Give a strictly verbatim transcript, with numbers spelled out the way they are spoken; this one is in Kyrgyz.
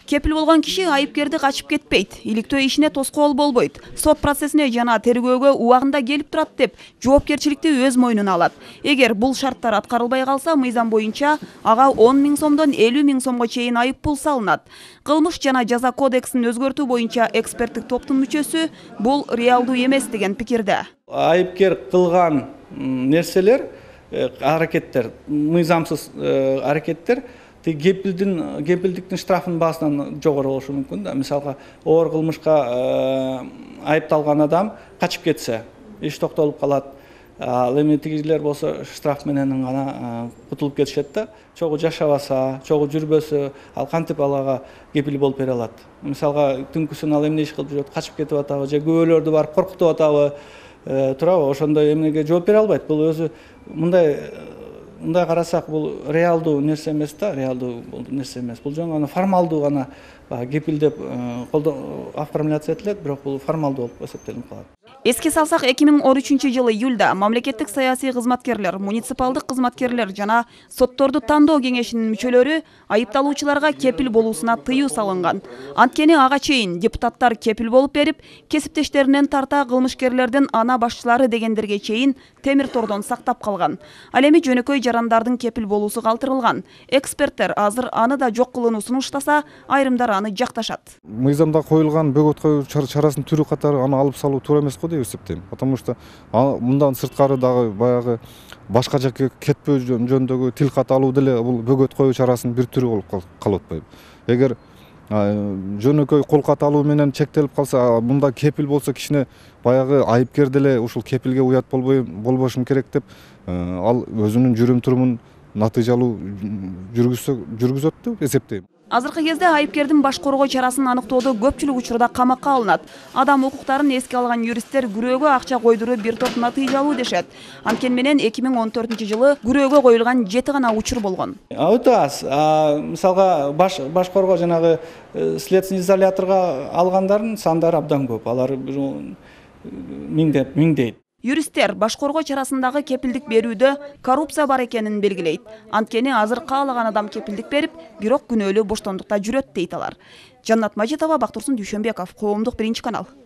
Кепил болгон киши айыпкерди качып кетпейт, иликтөө ишине тоскоол болбойт, сот процессине жана тергөөгө убагында келип турат деп жоопкерчиликти өз мойнуна алат. Эгер бул шарттар аткарылбай калса, мыйзам боюнча ага он миң сомдон элүү миң сомго чейин айып пул салынат. Кылмыш жана жаза кодексин өзгөртүү боюнча эксперттик топтун мүчөсү бул реалдуу эмес деген пикирде. Айыпкер кылган нерселер, аракеттер, мыйзамсыз аракеттер Кепилдин, кепилдиктин штрафынын баасынан жогору болушу мүмкүн да. Мисалга, оор кылмышка айыпталган адам качып кетсе, иш токтолуп калат. Ал эми тигилер болсо штраф менен гана кутулуп кетишет да. Чогуу жашабаса, чогуу жүрбөсө, ал кантип алага кепил болуп бере алат. Мисалга, түнкүсүн ал эмне иш кылып жүрөт, качып кетип атабы, же күбөлөрдү барып коркутуп атабы, турабы, ошондой эмнеге жооп бере албайт. Бул өзү мындай Мындай карасак, бул реалдуу нерсе эмес да, реалдуу нерсе эмес. Бул жөн гана формалдуу гана кепил деп оформляция этилет, бирок бул формалдуу болуп эсептелип калат. Эске салсак, эки миң он үчүнчү жылы июлда мамлекеттик саясий кызматкерлер, муниципалдык кызматкерлер жана сотторду тандоо кеңешинин мүчөлөрү айыпталуучуларга кепил болуусуна тыюу салынган. Анткени ага чейин депутаттар кепил болуп берип, кесиптештеринен тарта кылмышкерлердин ана башчылары дегендерге чейин темир тордон сактап калган. Ал эми жөнөкөй жарандардын кепил болуусу калтырылган. Эксперттер азыр аны да жок кылууну сунуштаса, айрымдар аны жакташат. Мыйзамда коюлган бөгөт коюу чарасынын түрү катары аны алып салуу туура эмес го деп эсептейм. Потому что мындан сырткары дагы баягы башка жакка кетпөө жөнүндөгү тил кат алуу деле бул бөгөт коюу чарасынын бир түрү болуп калып атпайбы. Эгер жөнөкөй кол кат алуу менен чектелип калса, мында кепил болсо кичине баягы айыпкер деле ушул кепилге уят болбой болбошум керек деп ал өзүнүн жүрүм турумун натыйжалуу жүргүзөт деп эсептейм. Азыркы кезде айыпкердин баш коргоо чарасын аныктоодо көпчүлүк учурда камакка алынат. Адам укуктарын эске алган юристтер күрөөгө акча койдуруу бир топ натыйжалуу дешет. Анткени менен эки миң он төртүнчү жылы күрөөгө коюлган жети гана учур болгон. Өтө аз. Мисалга баш баш коргоо жанагы следственный изоляторго алгандардын сандары абдан көп. Алар миңдеп, миңдейт. Юристтер баш коргоо чарасындагы кепилдик берүүдө коррупция бар экенин белгилейт. Анткени азыр каалаган адам кепилдик берип, бирок күнөөлүү боштондукта жүрөт дейт алар. Жаннат Мажитова, Бактурсун Дүйшөнбеков, Коомдук биринчи канал.